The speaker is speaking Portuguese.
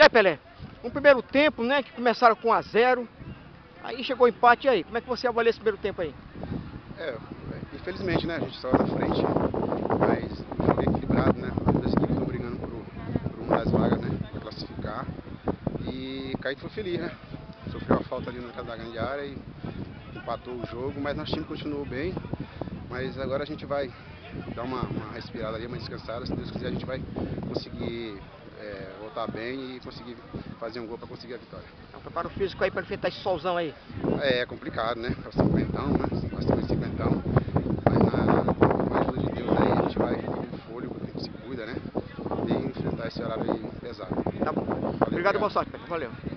E aí, Pelé, um primeiro tempo, né, que começaram com 1 a 0, aí chegou o empate, e aí? Como é que você avalia esse primeiro tempo aí? Infelizmente, né, a gente saiu na frente, mas o jogo é equilibrado, né, as duas equipes estão brigando por uma das vagas, né, para classificar, e Kaique foi feliz, né, sofreu a falta ali na entrada da grande área e empatou o jogo, mas nosso time continuou bem, mas agora a gente vai dar uma respirada ali, uma descansada, se Deus quiser a gente vai conseguir voltar bem e conseguir fazer um gol para conseguir a vitória. Então, preparo físico aí para enfrentar esse solzão aí. É complicado, né, é o cinquentão, né, nós temos cinquentão, mas com a ajuda de Deus aí a gente vai com fôlego, a gente se cuida, né, e enfrentar esse horário aí pesado. Tá bom. Valeu, Obrigado, boa sorte, Pelé. Valeu.